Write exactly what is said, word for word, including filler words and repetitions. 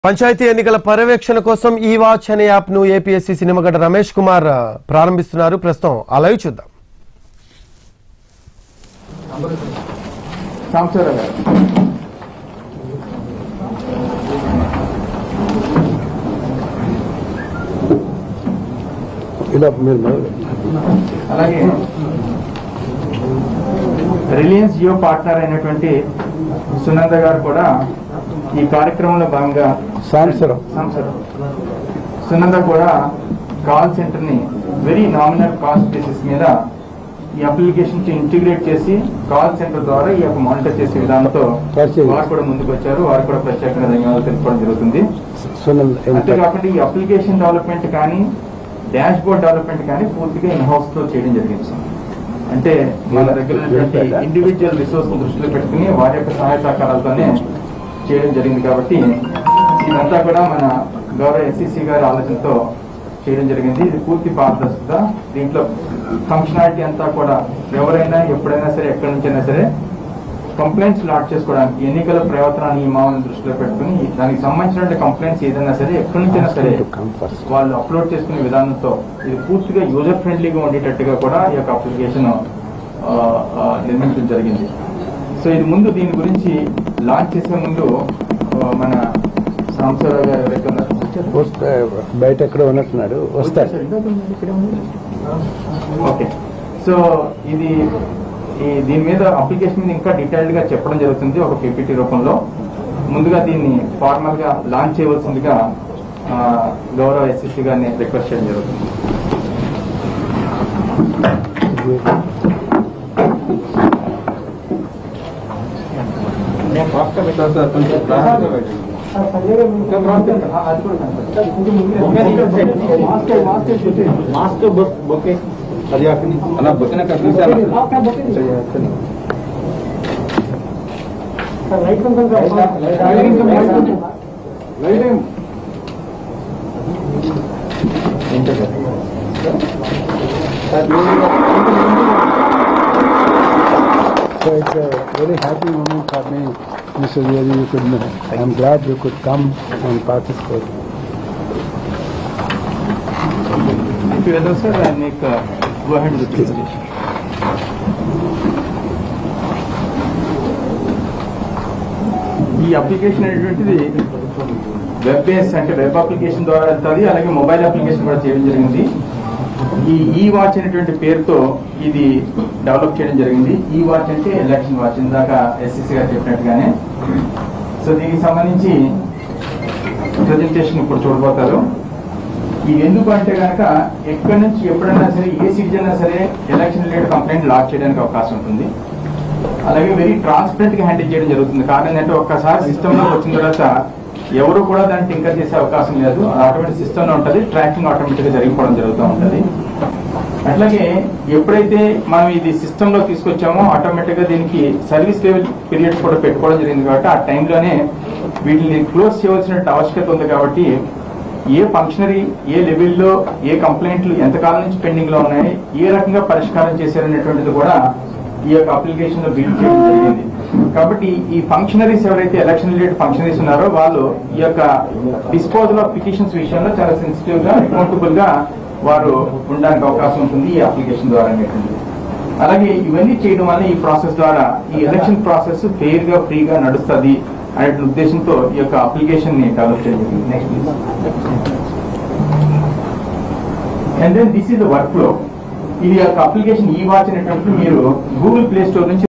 పంచాయతీ ఎన్నికల పర్యవేక్షణ కోసం ఈ వాచ్ అనే యాప్ ను ఏపీఎస్సీ సినిమాగడ్డ రమేష్ కుమార్ ప్రారంభిస్తున్నారు. ప్రస్తుతం ఆ లైవ్ చూద్దాం. అలాగే రిలయన్స్ జియో పార్ట్నర్ అయినటువంటి సునంద గారు కూడా ఈ కార్యక్రమంలో భాగంగా సునంద కూడా కాల్ సెంటర్ ని వెరీ నామినల్ కాస్ట్ బేసిస్ మీద ఈ అప్లికేషన్ ఇంటిగ్రేట్ చేసి కాల్ సెంటర్ ద్వారా ఈ యొక్క మానిటర్ చేసే విధానంతో వారు కూడా ముందుకు వచ్చారు. వారు కూడా ప్రత్యేకంగా ధన్యవాదాలు తెలుసుకోవడం జరుగుతుంది. అంతేకాకుండా ఈ అప్లికేషన్ డెవలప్మెంట్ కానీ డాష్ బోర్డ్ డెవలప్మెంట్ కానీ పూర్తిగా ఇన్ హౌస్ లో చేయడం జరిగింది. అంటే మన దగ్గర ఉన్నటువంటి ఇండివిజువల్ రిసోర్స్ దృష్టిలో పెట్టుకుని వారి యొక్క సహాయ సహకారాలతోనే చేయడం జరిగింది. కాబట్టి ఇదంతా కూడా మన గౌరవ ఎస్సీసీ గారి ఆలోచనతో చేయడం జరిగింది. ఇది పూర్తి పారదర్శకత. దీంట్లో ఫంక్షనాలిటీ అంతా కూడా ఎవరైనా ఎప్పుడైనా సరే ఎక్కడి నుంచైనా సరే కంప్లైంట్స్ లాట్ చేసుకోవడానికి ఎన్నికల ప్రవర్తన నియమాలను దృష్టిలో పెట్టుకుని దానికి సంబంధించిన కంప్లైంట్స్ ఏదైనా సరే ఎక్కడి నుంచైనా సరే వాళ్ళు అప్లోడ్ చేసుకునే విధానంతో ఇది పూర్తిగా యూజర్ ఫ్రెండ్లీగా ఉండేటట్టుగా కూడా ఈ యొక్క అప్లికేషన్ నిర్మించడం జరిగింది. సో ఇది ముందు దీని గురించి లాంచ్ చేసే ముందు మన సాంబశివరావు గారు బయట ఎక్కడ ఉన్నట్టున్నాడు వస్తాడు. ఓకే, సో ఇది ఈ దీని మీద అప్లికేషన్ మీద ఇంకా డీటెయిల్డ్ గా చెప్పడం జరుగుతుంది ఒక పీపీటీ రూపంలో. ముందుగా దీన్ని ఫార్మల్ గా లాంచ్ చేయవలసిందిగా గౌరవ ఎస్సీసీ గారిని రిక్వెస్ట్ చేయడం జరుగుతుంది. మాస్క్ బొకే అది అలా బొక్కిన So it's a very happy moment for me, Mister Vyadi. You could, I am glad you could come and participate. If you allow, sir, I make uh, go ahead with the presentation. ఈ application అనేటువంటిది web base అంటే web application ద్వారా వెళ్తుంది. అలాగే mobile application కూడా చేయడం జరిగింది. ఈ ఈ వాచ్ అనేటువంటి పేరుతో ఇది డెవలప్ చేయడం జరిగింది. ఈ వాచ్ అంటే ఎలక్షన్ వాచ్, ఇందాక ఎస్సీసీ గారు చెప్పినట్టుగానే. సో దీనికి సంబంధించి ప్రెజెంటేషన్ ఇప్పుడు చూడబోతారు. ఇది ఎందుకు అంటే కనుక ఎక్కడి నుంచి ఎప్పుడైనా సరే ఏ సిటిజన్ అయినా సరే ఎలక్షన్ రిలేటెడ్ కంప్లైంట్ లాక్ చేయడానికి అవకాశం ఉంటుంది. అలాగే వెరీ ట్రాన్స్పరెంట్ గా హ్యాండిల్ చేయడం జరుగుతుంది. కారణం ఏంటంటే ఒక్కసారి సిస్టమ్ లో వచ్చిన తర్వాత ఎవరు కూడా దాన్ని టింకర్ చేసే అవకాశం లేదు. ఆటోమేటిక్ సిస్టమ్ లో ఉంటుంది, ట్రాకింగ్ ఆటోమేటిక్ గా జరిగిపోవడం జరుగుతూ ఉంటుంది. అట్లాగే ఎప్పుడైతే మనం ఇది సిస్టమ్ లో తీసుకొచ్చామో ఆటోమేటిక్ గా దీనికి సర్వీస్ లెవెల్ పీరియడ్స్ కూడా పెట్టుకోవడం జరిగింది. కాబట్టి ఆ టైంలోనే వీటిని క్లోజ్ చేయవలసిన ఆవశ్యకత ఉంది. కాబట్టి ఏ ఫంక్షనరీ ఏ లెవెల్లో ఏ కంప్లైంట్లు ఎంతకాలం నుంచి పెండింగ్ లో ఉన్నాయి, ఏ రకంగా పరిష్కారం చేశారనేటువంటిది కూడా ఈ యొక్క అప్లికేషన్ లో బిల్డ్ చేయడం జరిగింది. కాబట్టి ఈ ఫంక్షనరీస్ ఎవరైతే ఎలక్షన్ రిలేటెడ్ ఫంక్షనరీస్ ఉన్నారో వాళ్ళు ఈ యొక్క డిస్పోజల్ ఆఫ్ పిటిషన్స్ విషయంలో చాలా సెన్సిటివ్ గా అకౌంటబుల్ గా వారు ఉండడానికి అవకాశం ఉంటుంది ఈ అప్లికేషన్ ద్వారా అనేటువంటి. అలాగే ఇవన్నీ చేయడం వల్ల ఈ ప్రాసెస్ ద్వారా ఈ ఎలక్షన్ ప్రాసెస్ ఫెయిర్ గా ఫ్రీగా నడుస్తుంది అనే ఉద్దేశంతో ఈ యొక్క అప్లికేషన్ ని డెవలప్ చేయడం జరిగింది. Next please. And then this is the workflow. ఇది యొక్క అప్లికేషన్ ఈ వాచ్ అనేటువంటి మీరు గూగుల్ ప్లే స్టోర్ నుంచి